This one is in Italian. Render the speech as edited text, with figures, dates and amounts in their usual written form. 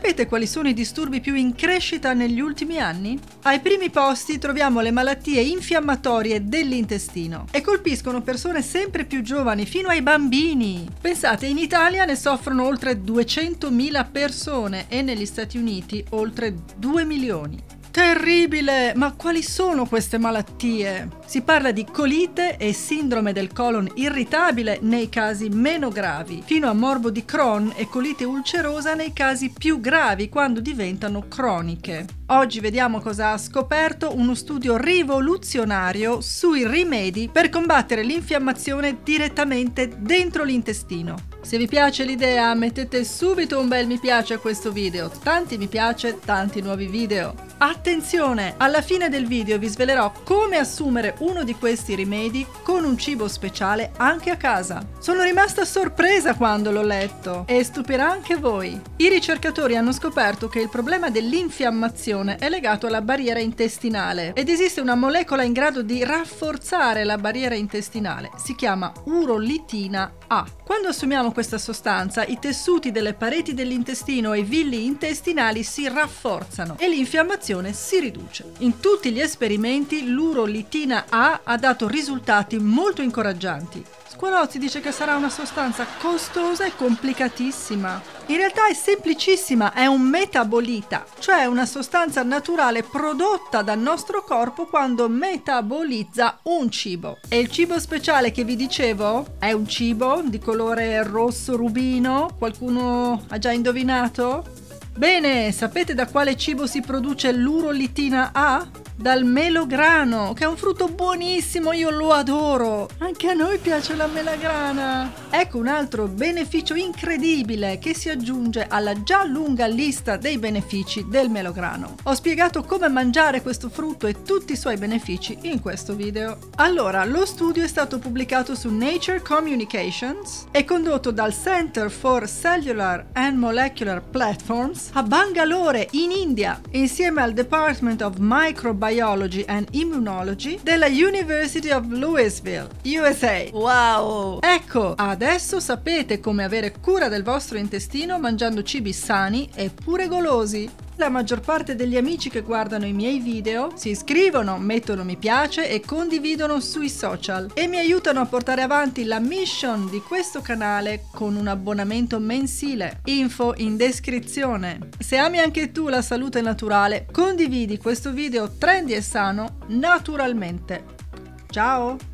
Sapete quali sono i disturbi più in crescita negli ultimi anni? Ai primi posti troviamo le malattie infiammatorie dell'intestino e colpiscono persone sempre più giovani, fino ai bambini. Pensate, in Italia ne soffrono oltre 200.000 persone e negli Stati Uniti oltre 2 milioni. Terribile! Ma quali sono queste malattie? Si parla di colite e sindrome del colon irritabile nei casi meno gravi, fino a morbo di Crohn e colite ulcerosa nei casi più gravi, quando diventano croniche. Oggi vediamo cosa ha scoperto uno studio rivoluzionario sui rimedi per combattere l'infiammazione direttamente dentro l'intestino. Se vi piace l'idea, mettete subito un bel mi piace a questo video. Tanti mi piace, tanti nuovi video. Attenzione! Alla fine del video vi svelerò come assumere uno di questi rimedi con un cibo speciale anche a casa. Sono rimasta sorpresa quando l'ho letto e stupirà anche voi. I ricercatori hanno scoperto che il problema dell'infiammazione è legato alla barriera intestinale ed esiste una molecola in grado di rafforzare la barriera intestinale. Si chiama urolitina A. Quando assumiamo questa sostanza, i tessuti delle pareti dell'intestino e i villi intestinali si rafforzano e l'infiammazione si riduce. In tutti gli esperimenti l'urolitina A ha dato risultati molto incoraggianti. Squalozzi dice che sarà una sostanza costosa e complicatissima. In realtà è semplicissima, è un metabolita, cioè una sostanza naturale prodotta dal nostro corpo quando metabolizza un cibo. E il cibo speciale che vi dicevo è un cibo di colore rosso rubino? Qualcuno ha già indovinato? Bene, sapete da quale cibo si produce l'urolitina A? Dal melograno, che è un frutto buonissimo, io lo adoro. Anche a noi piace la melagrana. Ecco un altro beneficio incredibile che si aggiunge alla già lunga lista dei benefici del melograno. Ho spiegato come mangiare questo frutto e tutti i suoi benefici in questo video. Allora, lo studio è stato pubblicato su Nature Communications e condotto dal Center for Cellular and Molecular Platforms a Bangalore, in India, insieme al Department of Microbiology and Immunology della University of Louisville, USA. Wow! Ecco, adesso sapete come avere cura del vostro intestino mangiando cibi sani e pure golosi. La maggior parte degli amici che guardano i miei video si iscrivono, mettono mi piace e condividono sui social e mi aiutano a portare avanti la mission di questo canale con un abbonamento mensile. Info in descrizione. Se ami anche tu la salute naturale, condividi questo video trendy e sano naturalmente. Ciao!